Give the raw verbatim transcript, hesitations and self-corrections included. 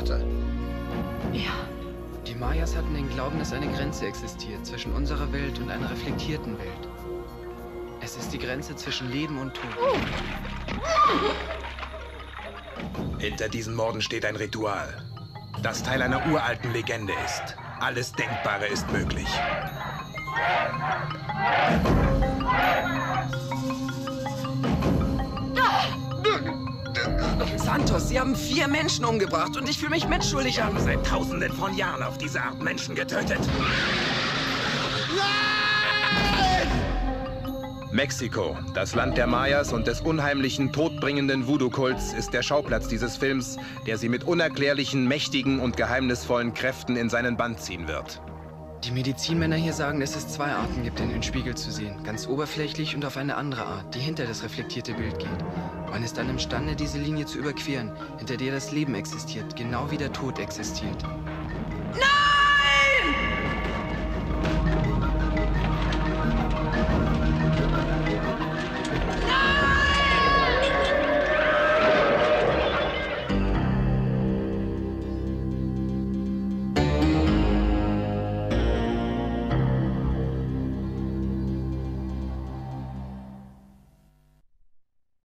Vater. Ja. Die Mayas hatten den Glauben, dass eine Grenze existiert zwischen unserer Welt und einer reflektierten Welt. Es ist die Grenze zwischen Leben und Tod. Hinter diesen Morden steht ein Ritual, das Teil einer uralten Legende ist. Alles Denkbare ist möglich. Santos, Sie haben vier Menschen umgebracht und ich fühle mich mitschuldig Wir an. haben seit Tausenden von Jahren auf diese Art Menschen getötet. Mexiko, das Land der Mayas und des unheimlichen, todbringenden Voodoo-Kults, ist der Schauplatz dieses Films, der Sie mit unerklärlichen, mächtigen und geheimnisvollen Kräften in seinen Bann ziehen wird. Die Medizinmänner hier sagen, dass es zwei Arten gibt, in den Spiegel zu sehen. Ganz oberflächlich und auf eine andere Art, die hinter das reflektierte Bild geht. Man ist dann imstande, diese Linie zu überqueren, hinter der das Leben existiert, genau wie der Tod existiert.